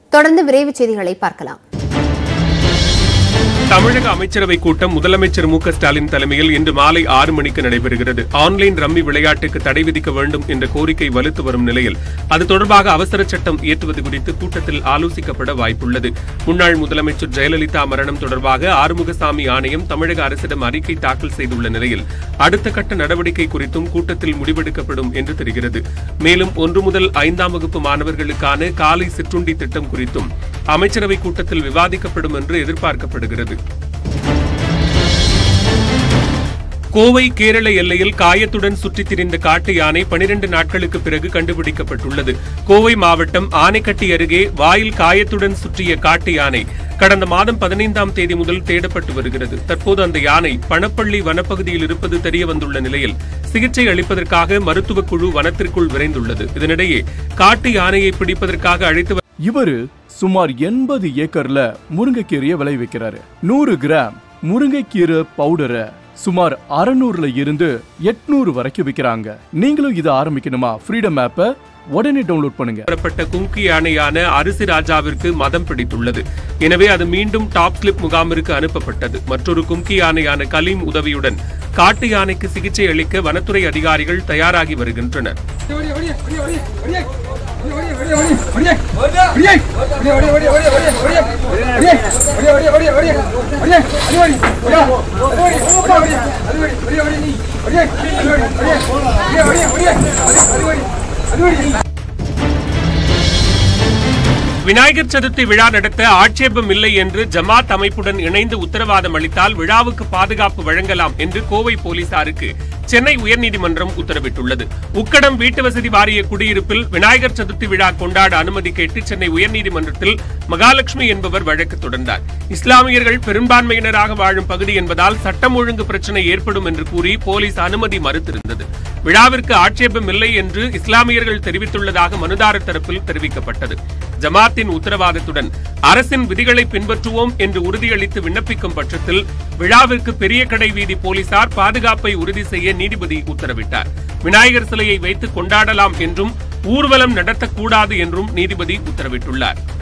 தொடர்ந்து விரைவு செய்திகளை பார்க்கலாம். தமிழக அமைச்சரவை கூட்டம் முதலமைச்சர் மு.க. ஸ்டாலின் தலைமையில் இன்று மாலை 6 மணிக்கு நடைபெறுகிறது. ஆன்லைன் ரம்மி விளையாட்டுக்கு தடை விதிக்க வேண்டும் என்ற கோரிக்கை வலுத்து வரும் நிலையில் அது தொடர்பாக அவசர சட்டம் இயற்றுவது குறித்து கூட்டத்தில் ஆலோசிக்கப்பட வாய்ப்புள்ளது. முன்னாள் முதலமைச்சர் ஜெயலலிதா மரணம் தொடர்பாக ஆறுமுகசாமி ஆணையம் தமிழக அரசிடம் அறிக்கை தாக்கல் செய்துள்ள நிலையில் அடுத்த கட்ட நடவடிக்கை குறித்தும் கூட்டத்தில் முடிவெடுக்கப்படும் என்று தெரிகிறது. மேலும் 1 முதல் 5ஆம் வகுப்பு மாணவர்களுக்கான காலை சிற்றுண்டி திட்டம் குறித்தும் அமைச்சரவை கூட்டத்தில் விவாதிக்கப்படும் என்று எதிர்பார்க்கப்படுகிறது. கோவை கேரள எல்லையில் காயத்துடன் சுற்றித் திரிந்த காட்டு யானை 12 நாட்களுக்கு பிறகு கண்டுபிடிக்கப்பட்டுள்ளது. கோவை மாவட்டம் ஆனைக்கட்டி அருகே வாயில் காயத்துடன் சுற்றிய காட்டு யானை கடந்த மாதம் 15ஆம் தேதி முதல் தேடப்பட்டு வருகிறது. தற்போது அந்த யானை பணப்பள்ளி வனப்பகுதியில் இருப்பது தெரியவந்துள்ள நிலையில் சிகிச்சை அளிப்பதற்காக மருத்துவக் குழு வனத்திற்குள் விரைந்துள்ளது. இதனிடையே காட்டு யானையை பிடிப்பதற்காக அழைத்து இவரு சுமார் 80 ஏக்கர்ல முருங்கைக்கீரையை விளைவிக்கிறாரு. 100 கிராம் முருங்கைக்கீரை பவுடரை சுமார் 600ல இருந்து 800 வரைக்கும் விற்கிறாங்க. நீங்களும் இதை ஆரம்பிக்கணுமா? ஃப்ரீடம் ஆப்பை உடனே டவுன்லோட் பண்ணுங்க. வரப்பட்ட கும்கி யானையான அரிசி ராஜாவிற்கு மதம் பிடித்துள்ளது. எனவே அது மீண்டும் டாப் ஸ்லிப் முகாமிற்கு அனுப்பப்பட்டது. மற்றொரு கும்கி யானையான கலீம் உதவியுடன் காட்டு யானைக்கு சிகிச்சை அளிக்க வனத்துறை அதிகாரிகள் தயாராகி வருகின்றனர். விநாயகர் சதுர்த்தி விழா நடத்த ஆட்சேபம் இல்லை என்று ஜமாத் அமைப்புடன் இணைந்து உத்தரவாதம் அளித்தால் விழாவுக்கு பாதுகாப்பு வழங்கலாம் என்று கோவை போலீசாருக்கு சென்னை உயர்நீதிமன்றம் உத்தரவிட்டுள்ளது. உக்கடம் வீட்டு வசதி வாரிய குடியிருப்பில் விநாயகர் சதுர்த்தி விழா கொண்டாட அனுமதி கேட்டு சென்னை உயர்நீதிமன்றத்தில் மகாலட்சுமி என்பவர் வழக்கு தொடர்ந்தார். இஸ்லாமியர்கள் பெரும்பான்மையினராக வாழும் பகுதி என்பதால் சட்டம் ஒழுங்கு பிரச்சனை ஏற்படும் என்று கூறி போலீஸ் அனுமதி மறுத்திருந்தது. விழாவிற்கு ஆட்சேபம் இல்லை என்று இஸ்லாமியர்கள் தெரிவித்துள்ளதாக மனுதாரர் தரப்பில் தெரிவிக்கப்பட்டது. ஜமாத்தின் உத்தரவாதத்துடன் அரசின் விதிகளை பின்பற்றுவோம் என்று உறுதியளித்து விண்ணப்பிக்கும் பட்சத்தில் விழாவிற்கு பெரிய கடை வீதி போலீசார் பாதுகாப்பை உறுதி செய்ய நீதிபதி உத்தரவிட்டார். விநாயகர் சிலையை வைத்து கொண்டாடலாம் என்றும் ஊர்வலம் நடத்தக்கூடாது என்றும் நீதிபதி உத்தரவிட்டுள்ளார்.